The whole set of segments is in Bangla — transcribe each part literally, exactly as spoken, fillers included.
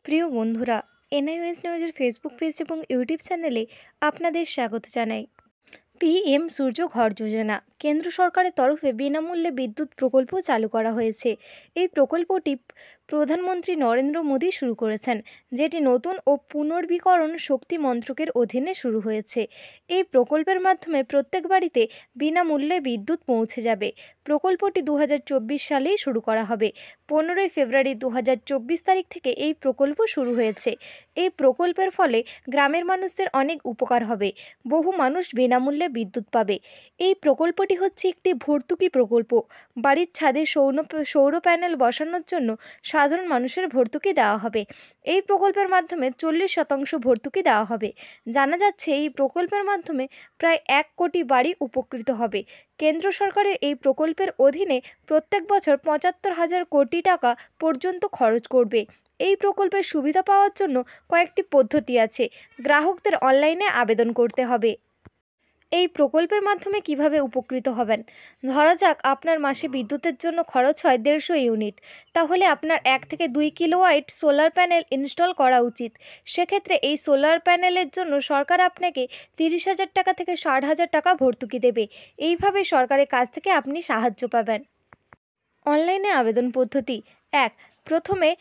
প্রিয় বন্ধুরা, এনআইওএস নিউজের ফেসবুক পেজ এবং ইউটিউব চ্যানেলে আপনাদের স্বাগত জানাই। পিএম সূর্য ঘর যোজনা কেন্দ্র সরকারের তরফে বিনামূল্যে বিদ্যুৎ প্রকল্প চালু করা হয়েছে। এই প্রকল্পটি প্রধানমন্ত্রী নরেন্দ্র মোদী শুরু করেছেন, যেটি নতুন ও পুনর্বীকরণ শক্তি মন্ত্রকের অধীনে শুরু হয়েছে। এই প্রকল্পের মাধ্যমে প্রত্যেক বাড়িতে বিনামূল্যে বিদ্যুৎ পৌঁছে যাবে। প্রকল্পটি দু হাজার চব্বিশ সালেই শুরু করা হবে। পনেরোই ফেব্রুয়ারি দু হাজার চব্বিশ তারিখ থেকে এই প্রকল্প শুরু হয়েছে। এই প্রকল্পের ফলে গ্রামের মানুষদের অনেক উপকার হবে। বহু মানুষ বিনামূল্যে বিদ্যুৎ পাবে। এই প্রকল্পটি হচ্ছে একটি ভর্তুকি প্রকল্প। বাড়ির ছাদে সৌর সৌর প্যানেল বসানোর জন্য সাধারণ মানুষের ভর্তুকি দেওয়া হবে। এই প্রকল্পের মাধ্যমে চল্লিশ শতাংশ ভর্তুকি দেওয়া হবে। জানা যাচ্ছে এই প্রকল্পের মাধ্যমে প্রায় এক কোটি বাড়ি উপকৃত হবে। কেন্দ্র সরকারের এই প্রকল্পের অধীনে প্রত্যেক বছর পঁচাত্তর হাজার কোটি টাকা পর্যন্ত খরচ করবে। এই প্রকল্পের সুবিধা পাওয়ার জন্য কয়েকটি পদ্ধতি আছে। গ্রাহকদের অনলাইনে আবেদন করতে হবে। এই প্রকল্পের মাধ্যমে কিভাবে উপকৃত হবেন? ধরা যাক আপনার মাসে বিদ্যুতের জন্য খরচ হয় দেড়শো ইউনিট, তাহলে আপনার এক থেকে দুই কিলোওয়াট সোলার প্যানেল ইনস্টল করা উচিত। সেক্ষেত্রে এই সোলার প্যানেলের জন্য সরকার আপনাকে তিরিশ হাজার টাকা থেকে ষাট হাজার টাকা ভর্তুকি দেবে। এইভাবে সরকারের কাছ থেকে আপনি সাহায্য পাবেন। অনলাইনে আবেদন পদ্ধতি: এক, প্রথমে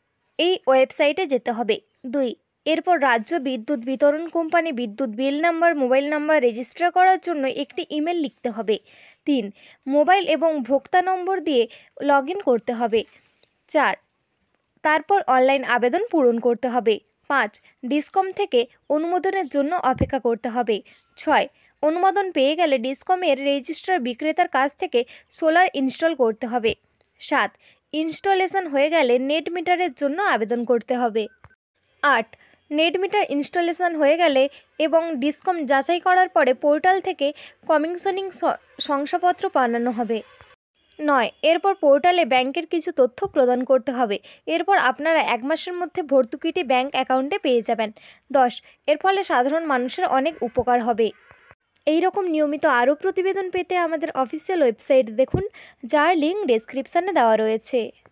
এই ওয়েবসাইটে যেতে হবে। দুই, এরপর রাজ্য বিদ্যুৎ বিতরণ কোম্পানি বিদ্যুৎ bill number, mobile number register করার জন্য একটি ইমেল লিখতে হবে। তিন, মোবাইল এবং ভোক্তা নম্বর দিয়ে লগ ইন করতে হবে। চার, তারপর অনলাইন আবেদন পূরণ করতে হবে। পাঁচ, ডিসকম থেকে অনুমোদনের জন্য অপেক্ষা করতে হবে। ছয়, অনুমোদন পেয়ে গেলে ডিসকমের রেজিস্ট্রার বিক্রেতার কাছ থেকে সোলার ইনস্টল করতে হবে। সাত, ইনস্টলেশন হয়ে গেলে নেট মিটারের জন্য আবেদন করতে হবে। আট, নেট মিটার ইনস্টলেশন হয়ে গেলে এবং ডিসকম যাচাই করার পরে পোর্টাল থেকে কমিশনিং শংসাপত্র বানানো হবে। নয়, এরপর পোর্টালে ব্যাংকের কিছু তথ্য প্রদান করতে হবে। এরপর আপনারা এক মাসের মধ্যে ভর্তুকিটি ব্যাংক অ্যাকাউন্টে পেয়ে যাবেন। দশ, এর ফলে সাধারণ মানুষের অনেক উপকার হবে। এই রকম নিয়মিত আরও প্রতিবেদন পেতে আমাদের অফিসিয়াল ওয়েবসাইট দেখুন, যার লিঙ্ক ডেসক্রিপশানে দেওয়া রয়েছে।